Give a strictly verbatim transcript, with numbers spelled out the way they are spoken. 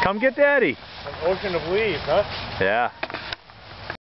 Come get Daddy. An ocean of leaves, huh? Yeah.